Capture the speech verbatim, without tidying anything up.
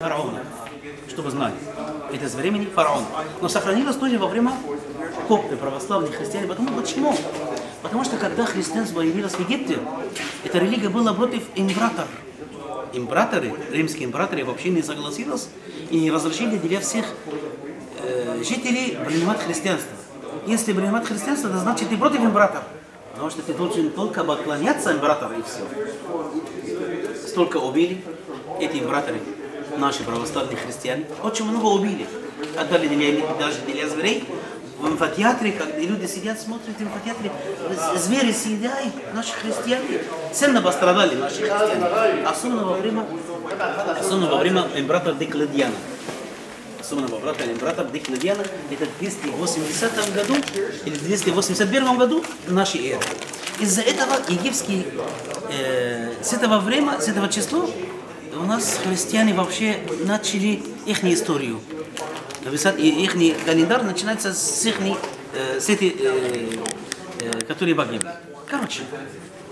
фараона, чтобы знали. Это с времени фараона. Но сохранилось тоже во время копты, православные христиане. Потому, почему? Потому что когда христианство появилось в Египте, эта религия была против императора. Императоры, римские императоры вообще не согласились и не разрешили для всех э, жителей принимать христианство. Если принимать христианство, это значит ты против императора. Потому что ты должен только поклоняться императору и все. Столько убили эти императоры, наши православные христиане. Очень много убили. Отдали для, даже для зверей. В амфитеатре, когда люди сидят, смотрят в амфитеатре, звери съедают, наши христиане. Сильно пострадали наши христиане. Особенно во время, особенно во время императора Дикледиана. Особенно во время императора Дикледиана, это в двести восьмидесятом году или двести восемьдесят первом году нашей эры. Из-за этого египетские, э, с этого времени, с этого числа, у нас христиане вообще начали их историю. Их календарь начинается с их, э, с эти, э, э, которые погибли. Короче.